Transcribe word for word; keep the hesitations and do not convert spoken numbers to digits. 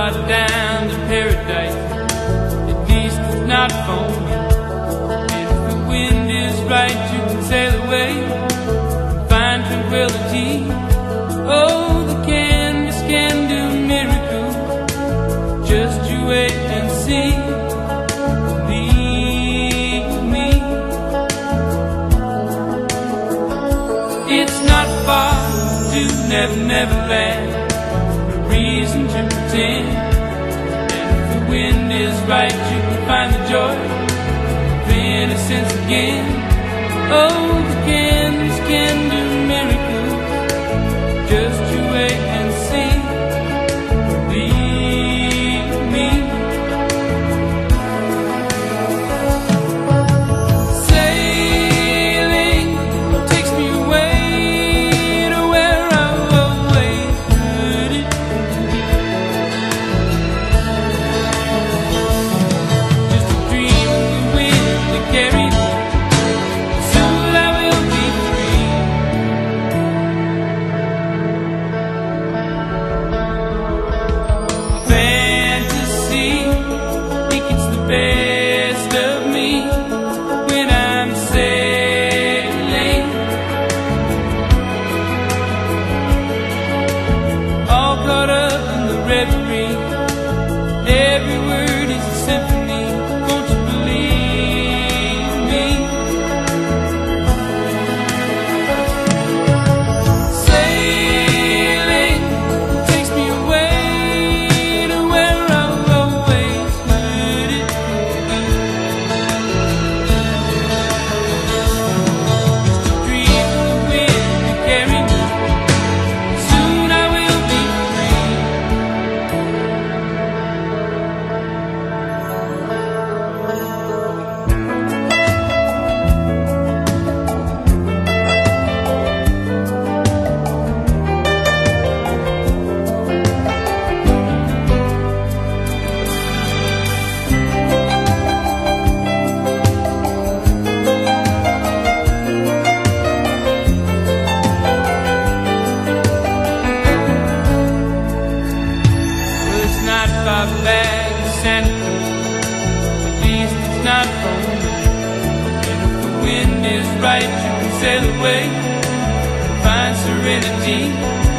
shot down to paradise. At least it's not for me. And if the wind is right, you can sail away and find tranquility. Oh, the canvas can do miracles. Just you wait and see. Believe me. It's not far to Never Never Land. Reason to pretend. And if the wind is right, you can find the joy of innocence again. Oh, the canvas can do miracles. Just you wait and see. Believe me. Sailing takes me away to where I've always heard it. Just a dream of the wind that carried me. Soon I will be free. Fantasy, think it's the best of me when I'm sailing. All caught up in the reverie. Every word is a symphony. Won't you believe me? Sailing takes me away to where I've always heard it. Just a dream of the wind to carry me. Soon I will be free. Well, it's not far back to Santa Cruz. At least it's not for me. And if the wind is right, you can sail away and find serenity.